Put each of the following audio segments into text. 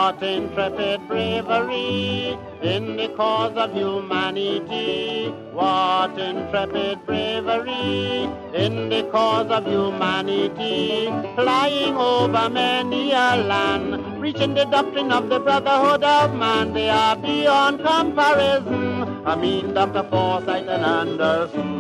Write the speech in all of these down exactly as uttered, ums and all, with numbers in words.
What intrepid bravery in the cause of humanity. What intrepid bravery in the cause of humanity. Flying over many a land, preaching the doctrine of the brotherhood of man. They are beyond comparison. I mean Doctor Forsyth and Anderson.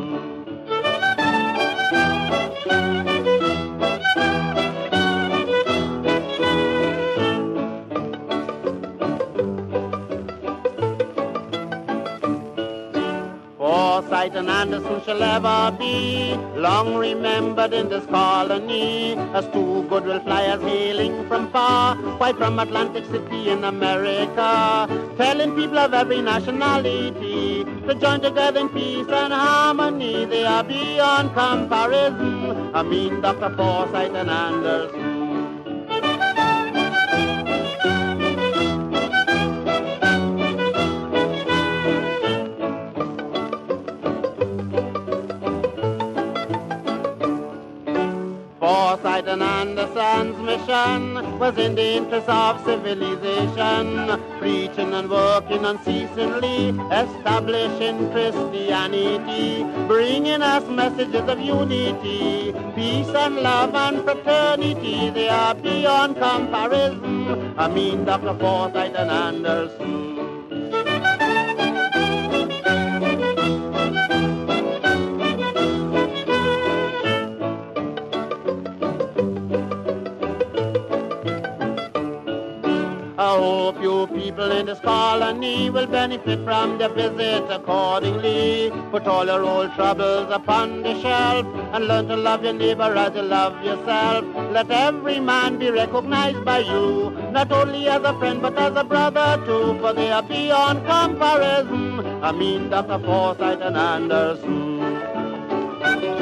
Forsyth and Anderson shall ever be long remembered in this colony as two goodwill flyers hailing from far, quite from Atlantic City in America, telling people of every nationality to join together in peace and harmony. They are beyond comparison. I mean Doctor Forsyth and Anderson. Forsyth and Anderson's mission was in the interest of civilization, preaching and working unceasingly, establishing Christianity, bringing us messages of unity, peace and love and fraternity. They are beyond comparison. I mean Doctor Forsyth and Anderson. I hope you people in this colony will benefit from the visit accordingly. Put all your old troubles upon the shelf and learn to love your neighbor as you love yourself. Let every man be recognized by you, not only as a friend but as a brother too, for they are beyond comparison. I mean Doctor Forsyth and Anderson.